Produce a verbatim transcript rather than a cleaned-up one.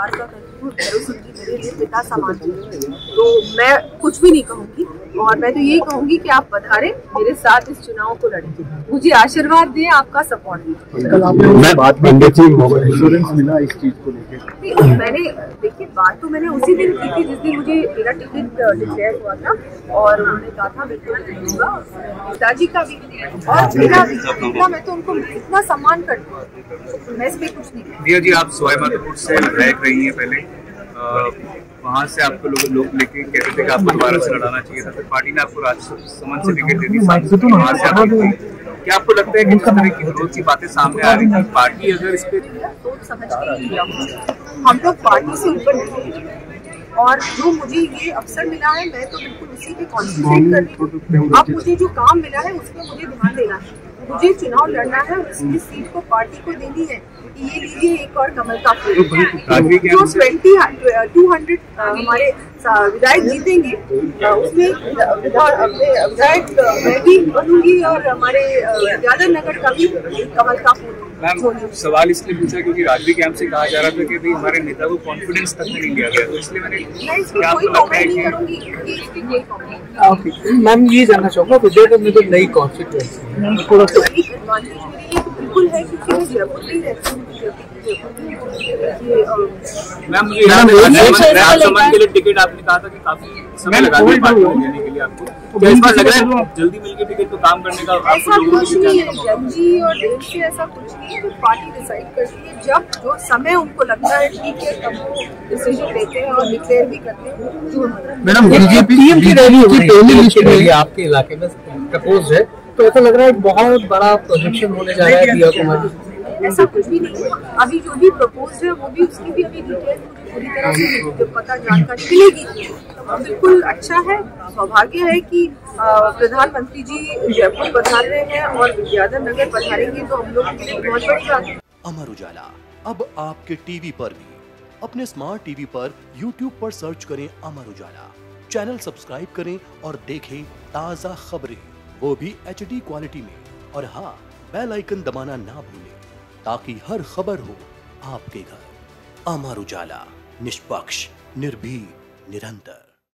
परिवार का करती हूँ, जी मेरे लिए पिता समान थे, तो मैं कुछ भी नहीं कहूँगी और मैं तो यही कहूँगी कि आप पधारें, मेरे साथ इस चुनाव को लड़ें, मुझे आशीर्वाद दें, आपका सपोर्ट दें। कल आपने बात इंश्योरेंस मिला इस चीज को लेकर? मैंने देखिए बात तो मैंने उसी दिन की थी जिस दिन मुझे मेरा टिकट डिक्लेयर हुआ था और उन्होंने कहा था बिल्कुल दूंगा, पिताजी का भी और मेरा भी, इतना मैं तो उनको इतना सम्मान करती हूँ, मैं इसमें कुछ नहीं। दिया जी, आप सवाईमाधोपुर से विधायक रही हैं पहले, वहाँ से आपको लोग लोग लेके कहते थे कि आपको दोबारा से लड़ाना चाहिए था, फिर पार्टी ने आपको राजसमंद से टिकट दे दी, वहाँ से आप क्या आपको लगता है कि जिस तरह की रोज की बातें सामने आ रही थी, पार्टी अगर इस पे सोच समझ के हम लोग पार्टी से ऊपर नहीं, और जो मुझे ये अवसर मिला है मैं तो बिल्कुल उसी पे कॉन्सेंट्रेट कर रही हूँ। अब मुझे जो काम मिला है उसमें मुझे ध्यान देना है, मुझे चुनाव लड़ना है, इसकी सीट को पार्टी को देनी है। ये लीजिए एक और कमल का फूल, जो ट्वेंटी टू हंड्रेड हमारे विधायक जीतेंगे उसमें विधायक मैं भी बनूंगी और हमारे विद्याधर नगर का भी कमल का फूल। मैम सवाल इसलिए पूछा क्योंकि राजवी कैंप से कहा जा रहा था कि भाई हमारे नेता को कॉन्फिडेंस तक नहीं दिया गया, तो इसलिए मैंने क्या आपको लगता है कि मैम ये जानना चाहूँगा विजय में जो नई कॉन्स्टिट्यूएंसी बिल्कुल है क्योंकि मैं जयपुर में रहती हूँ। मैम मुझे राजसमंद के लिए टिकट आपने कहा था कि काफी समय लगा दिया पार्टी को देने के लिए, आपको क्या इस बार लग रहा है जल्दी मिलके टिकट तो काम करने का ऐसा कुछ नहीं है जल्दी और देर से, ऐसा कुछ नहीं है, तो पार्टी डिसाइड करती है जब जो समय उनको लगता है ठीक है तब वो डिसीजन लेते हैं और डिक्लेयर भी करते हैं। मैडम बीजेपी की रैली की पहली लिस्ट में आपके इलाके में प्रपोज है, तो ऐसा लग रहा है बहुत बड़ा प्रोजेक्शन होने जा रहा है दिया कुमार। ऐसा कुछ भी नहीं है, अभी जो भी प्रपोज है वो भी उसकी भी अभी डिटेल मुझे पूरी तरह से पता जानकारी मिलेगी। बिल्कुल अच्छा है, सौभाग्य है कि प्रधानमंत्री जी जयपुर पधार रहे हैं और विद्याधर नगर पधारेंगे, तो हम लोग के लिए बहुत बड़ी बात है। अमर उजाला अब आपके टीवी पर भी, अपने स्मार्ट टीवी पर यूट्यूब पर सर्च करें अमर उजाला, चैनल सब्सक्राइब करें और देखें ताज़ा खबरें, वो भी एच डी क्वालिटी में। और हाँ, बेल आइकन दबाना ना भूलें ताकि हर खबर हो आपके घर। अमर उजाला, निष्पक्ष, निर्भीक, निरंतर।